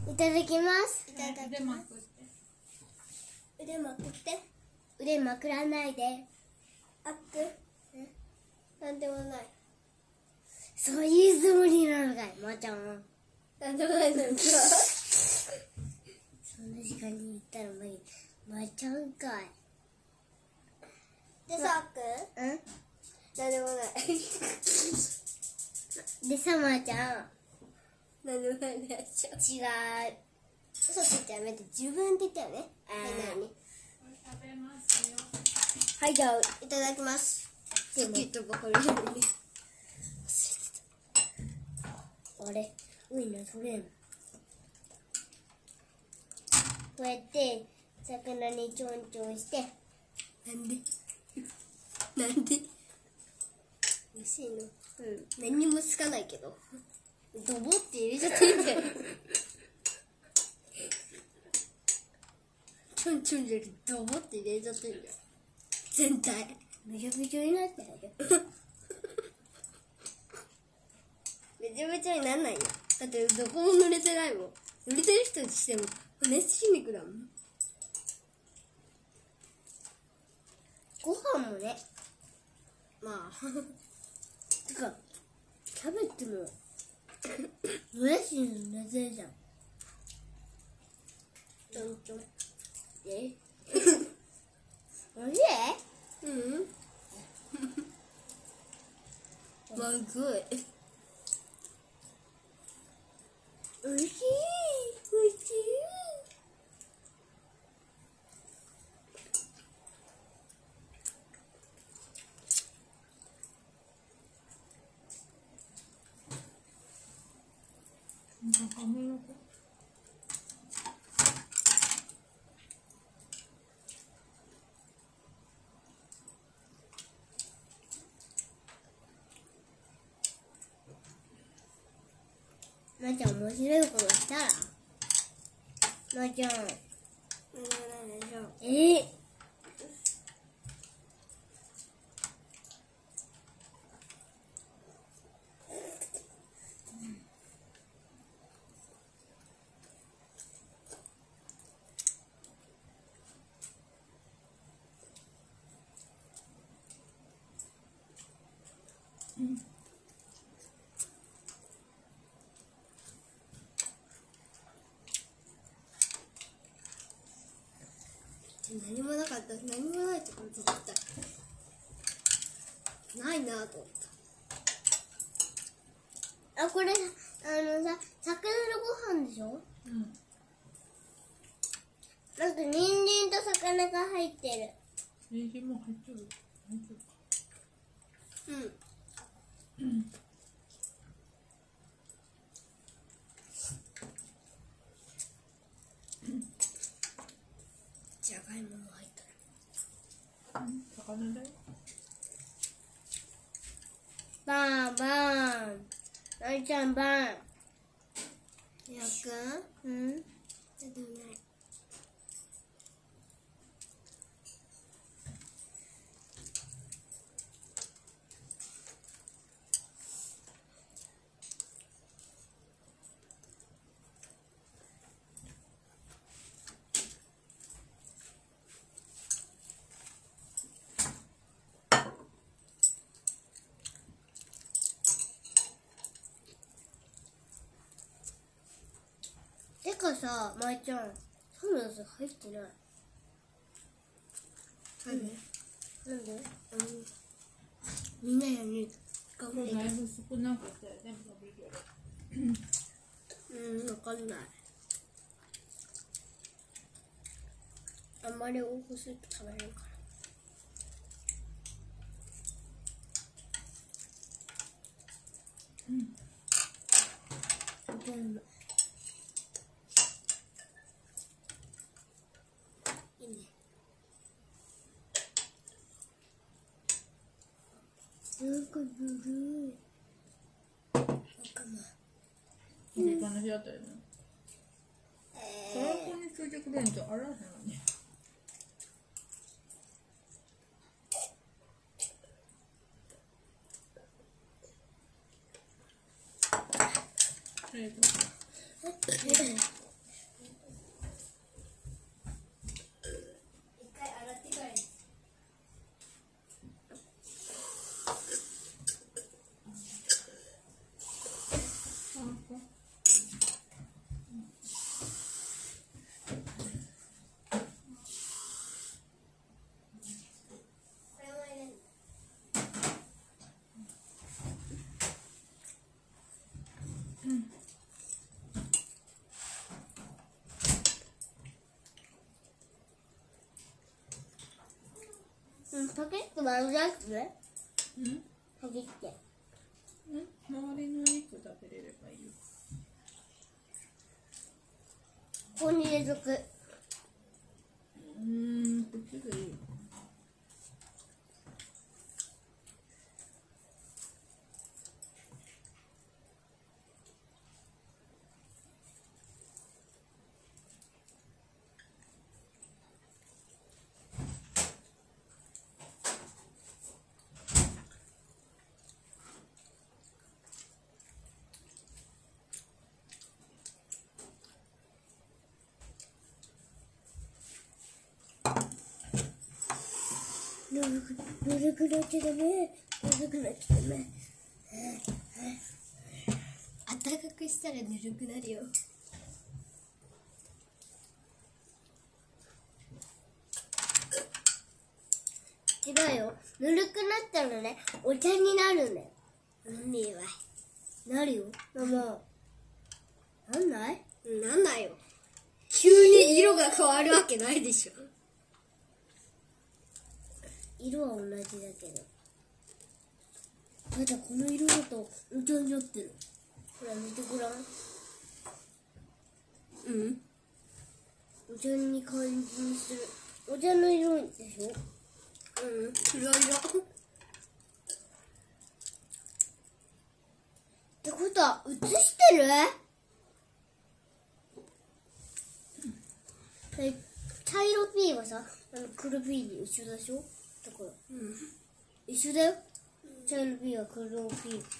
いただきます。 いただきます。 腕まくって。腕まくらないで。あっく。なんでもない。そういうつもりなのかい、まーちゃんは。なんでもないのか。そんな時間に言ったらまーちゃんかい。でさ、あっく。なんでもない。でさ、まーちゃん。なんでもないでしょ。違う。嘘ついてやめて、自分って言ったよね。はい、 食べますよ。 はい、じゃあ、いただきます。さっき言ったばかりなのに。忘れてた。あれ、ウインナー取れんの。こうやって、魚にちょんちょんして。なんでなんで美味しいの。何にもつかないけど。ドボって入れちゃってんだよ。ちょんちょんじゃなくてドボって入れちゃってんだよ。全体。めちゃめちゃになってるよ。めちゃめちゃになんないよ。だってどこも濡れてないもん。濡れてる人にしても骨付き肉だもん。ご飯もね。まあ。てか、キャベツももやしに濡れてるじゃん。ちょんちょん。おいしい？まずい。おいしい。おいしい。まーちゃん面白いことしたらまーちゃん何もなかった。何もないってことだった。ないなと思った。あ、これさ、魚のご飯でしょ？なんか人参と魚が入ってる。 人参も入ってる。 じゃがいもも入ってる。 魚だよ。 バンバン。なりちゃんバン。やっくん？出てない。てかさ、まいちゃん、サムラス入ってない。なんで？みんなより頑張って。 だいぶ少なくて全部食べるよ。 わかんない。あんまり多くすると食べれるから。いいね。なんかずるい。なんかいい話だったよね。そらこについてくれんとあらへんわね。 パキッと丸じゃなくてね。 うんパキッて。 周りの肉食べれればいいよ。 ここに入れとく。 こっちでいいよ。 ぬるくなっちゃダメ。ぬるくなっちゃダメ。あったかくしたらぬるくなるよ。違うよ。ぬるくなったらね、お茶になるね。なんでよ。なるよ。ママ。なんないなんないよ。急に色が変わるわけないでしょ。色は同じだけど。ただこの色だとお茶になってる。ほら見てごらん。お茶に感じする。お茶の色でしょ。黒色。ってことは映してる？茶色ピーはさ、黒ピーに一緒でしょ。だから、一緒だよ。茶色ピーは黒ピー。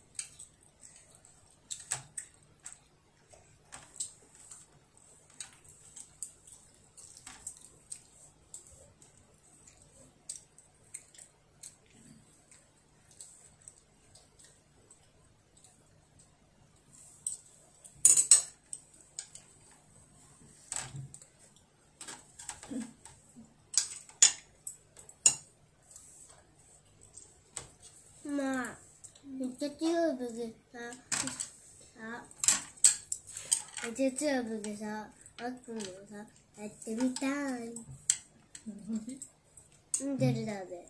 まあ、めっちゃ強い武器さ、めっちゃ強い武器さ、あっくんもさ、やってみたい。ゼルダで。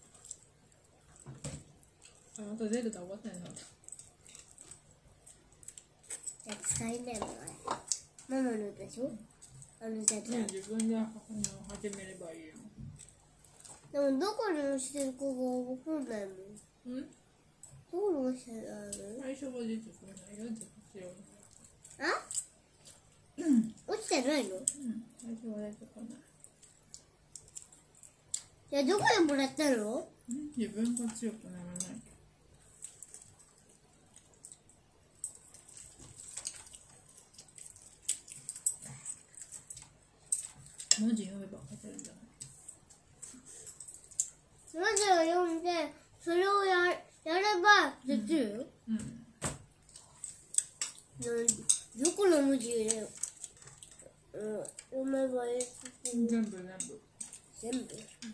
あなたゼルダ終わってないな。 いや、使えないのあれ。ママのでしょ。ゼルダ。 自分で始めればいいよ。 でもどこに押してるかがわかんないもん。どこに押してるの？ 最初は出てこないよ、絶対。 あ？落ちてないの？ 最初は出てこない。 じゃあどこでもらったの？ 自分が強くならないと。文字読めば書けるんじゃない？ 文字を読んで、それをやればできる？どこの文字を読めばいい？ 全部。 全部？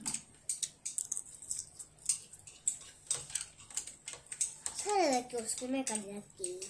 サラだけを少ないからやっていい？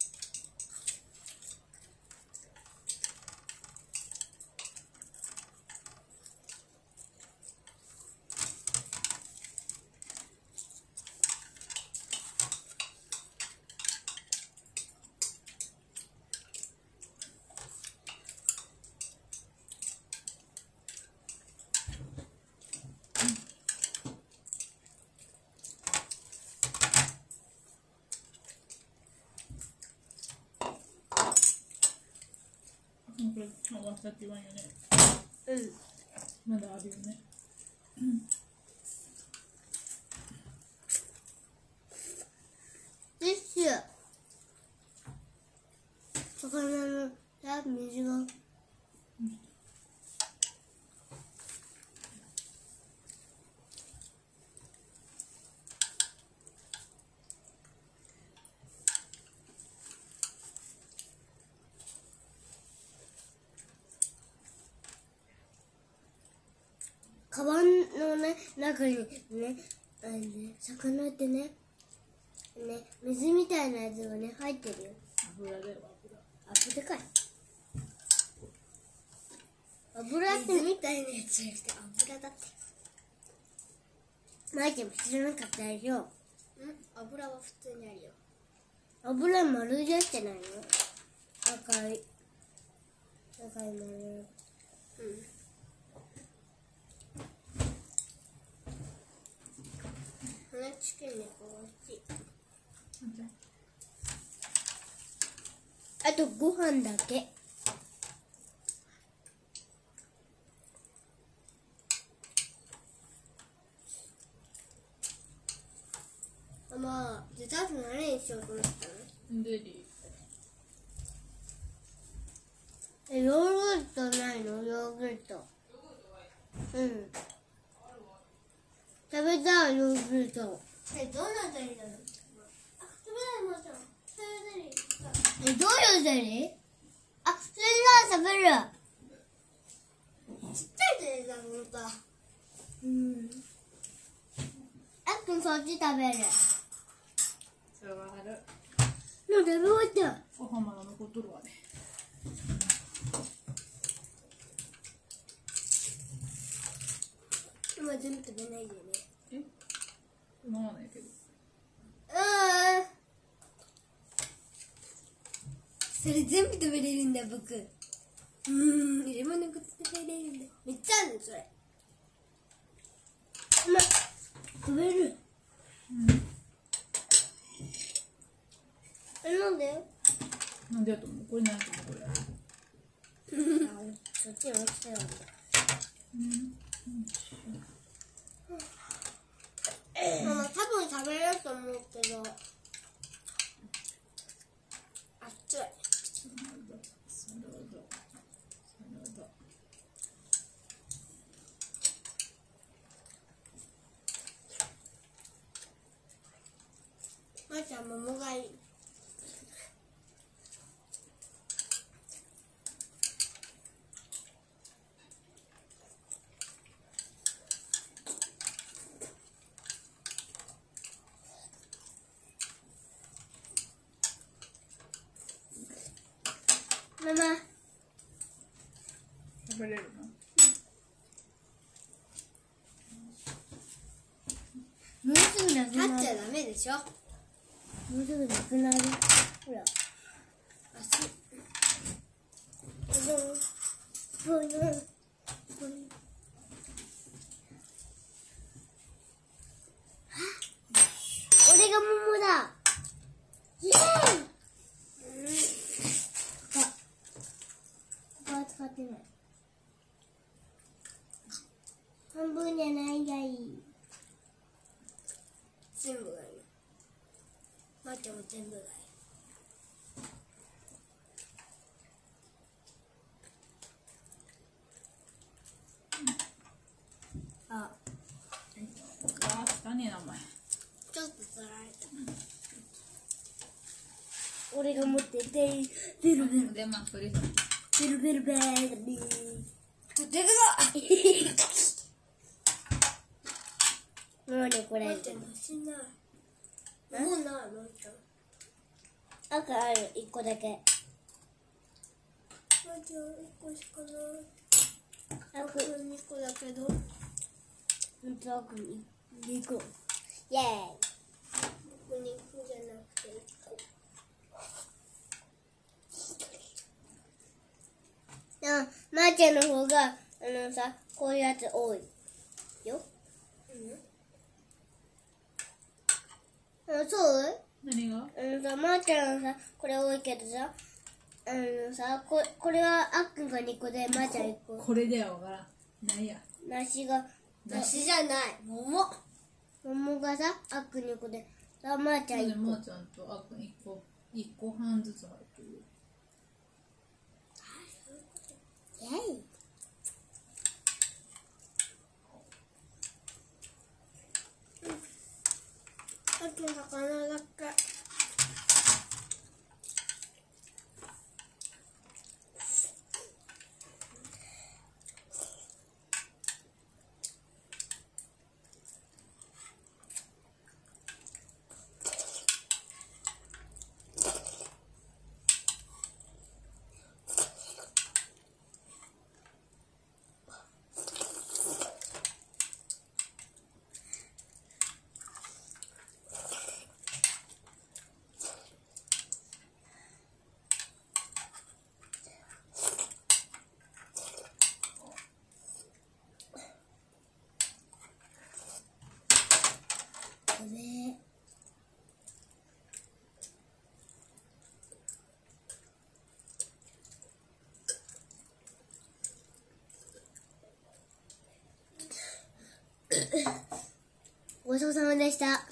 これ終わったって言わんよね。まだあるよね。 ティッシュ。魚の水が。カバンのね、中にね、魚ってね、水みたいなやつがね、入ってるよ。 油だよ、 油かい。油ってみたいなやつじゃなくて油だって。 マイちゃんも知らなかったでしょ。油は普通にあるよ。油丸じゃってないの？赤い丸。花チキン猫が美味しい。あとご飯だけ。まあ、デザート何にしようと思ったの？ デリヨーグルトないの？ヨーグルト。うん。食べたいヨーグルト。どんなゼリーなの？食べないもちろん。そういうゼリー。どういうゼリー？それなら食べる。ちっちゃいゼリーだ、ほんと。あっくんそっち食べる。 それはある。 もう食べ終わった。 おはまだ残っとるわね。 今全部食べないでね。 飲まないけど。 それ全部食べれるんだ僕。入れ物ごと食べれるんだ。めっちゃあるのそれ。食べる。なんで？ なんでやと思う？これなんやと思う？これ。 そっちに落ちてるんだ。ママ多分食べれると思うけど。熱い。まーちゃん桃がいい。ママ。 食べれるの？ もうすぐなくなる。立っちゃダメでしょ。もうすぐなくなる。ほら。足。俺が桃だ。イエーイ。ここは使ってない。半分じゃないがいい。全部がいい。まーちゃんも全部がいい。 汚ねえなお前。 ちょっと取られた。俺が持ってて、ベルベルでまあそれさ。 ベルベルベルベル。でかなにこれ。もうない。もうない、もうちゃん。赤ある、1個だけ。もうちゃん、1個しかない。赤2個だけど。ほんと赤2個。イェーイ。僕2個じゃなくて1個。まーちゃんの方が、さ、こういうやつ多いよ。そう何が？ まーちゃんさ、これ多いけどさ、これはあっくんが2個で、まーちゃん1個。 これではわからん。何や？ 梨じゃない。桃がさ、あっくん2個で、さ、まーちゃん1個。 まーちゃんとあっくん1個半ずつ入ってる。 イェイ。あと魚だけ。 ごちそうさまでした。